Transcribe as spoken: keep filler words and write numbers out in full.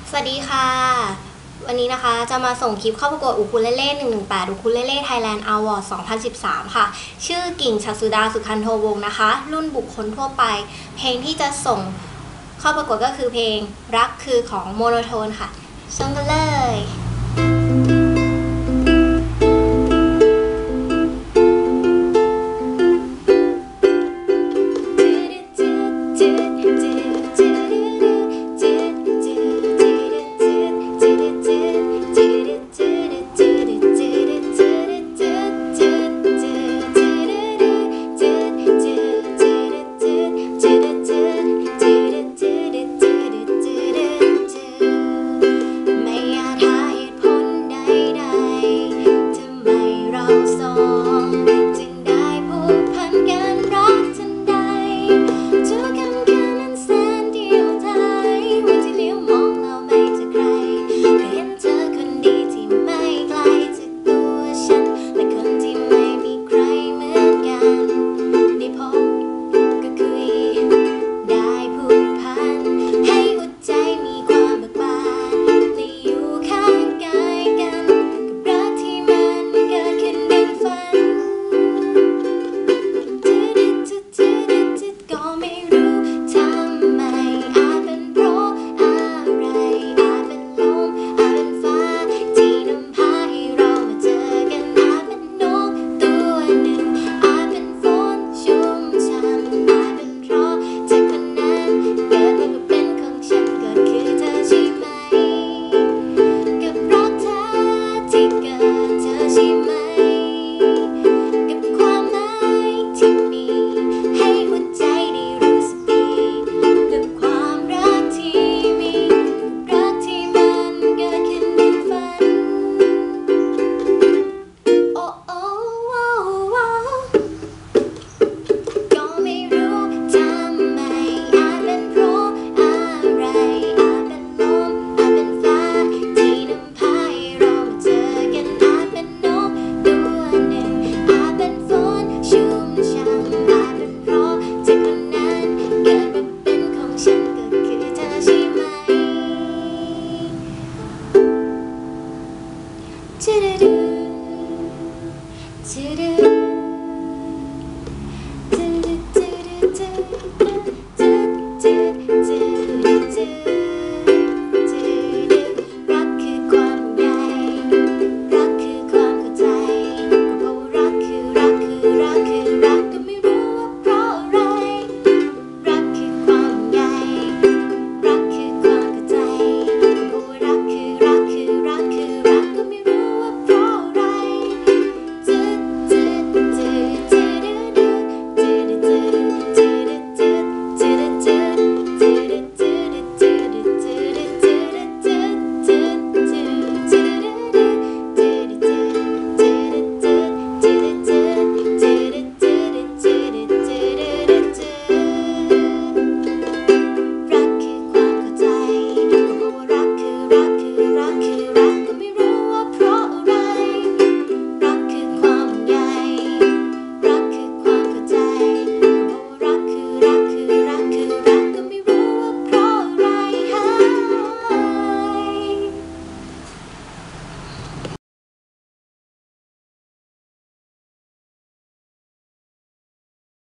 สวัสดีค่ะวันนี้นะคะจะมาส่งคลิปเข้าประกวดอูคูเลเล่หนึ่งหนึ่งแปดอูคูเลเล่ไทยแลนด์อวอร์ดสองพันสิบสามค่ะชื่อกิ่งชัสุดาสุขันโทวงศ์นะคะรุ่นบุคคลทั่วไปเพลงที่จะส่งเข้าประกวดก็คือเพลงรักคือของโมโนโทนค่ะชมกันเลย